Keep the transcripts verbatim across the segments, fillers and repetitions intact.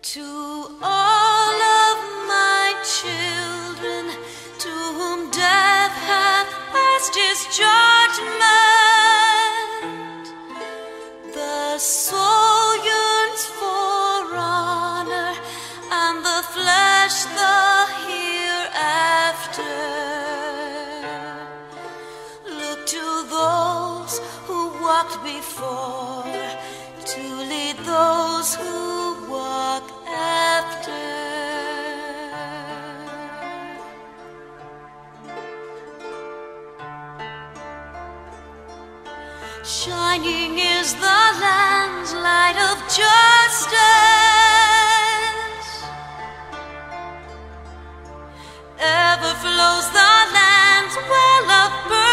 To all of my children, to whom death hath passed his judgment, the soul yearns for honor, and the flesh the hereafter. Look to those who walked before, to lead those who walk after. Shining is the land's light of justice, ever flows the land's well of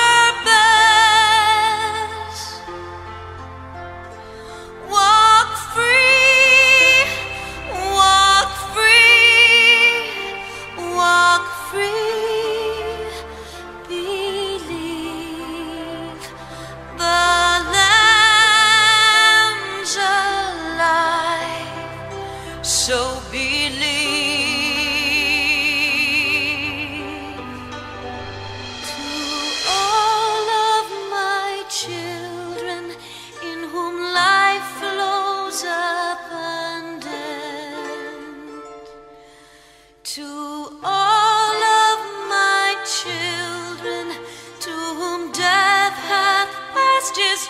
purpose. Walk free, walk free, walk free, believe the Lamb's alive, so believe. To all of my children, in whom life flows abundant, to all of my children, to whom death hath passed his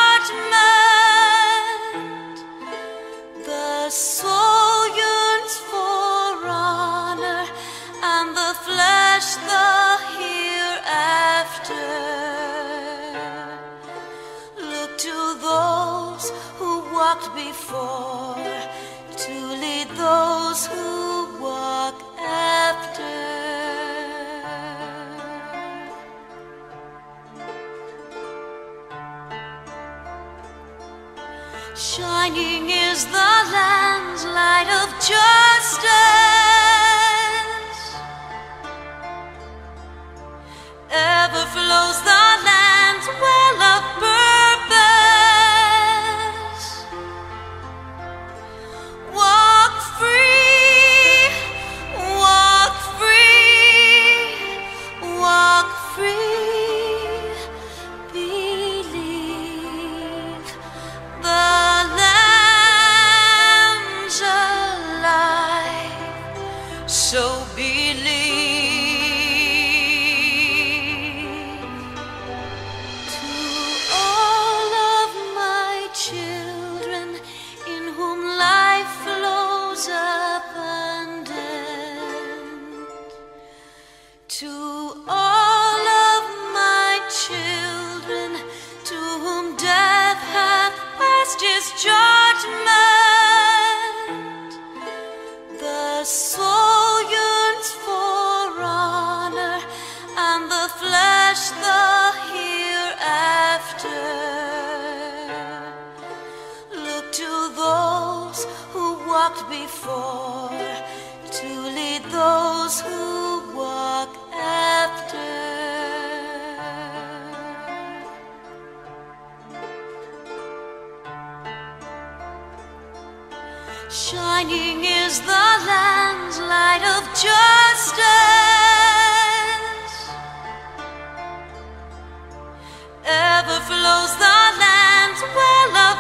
judgment, the soul yearns for honor, and the flesh the hereafter. Look to those who walked before, to lead those who walk after. Shining is the land's light of justice, ever flows the land's well of purpose. Walk free, walk free, walk free, believe the Lamb's alive, so believe. To all of my children, in whom life flows abundant, to all of my children, to whom death hath passed his judgment, the soul yearns for honor, and the flesh the hereafter. Look to those who walked before, to lead those who walk after. Shining is the land's light of justice, ever flows the land's well of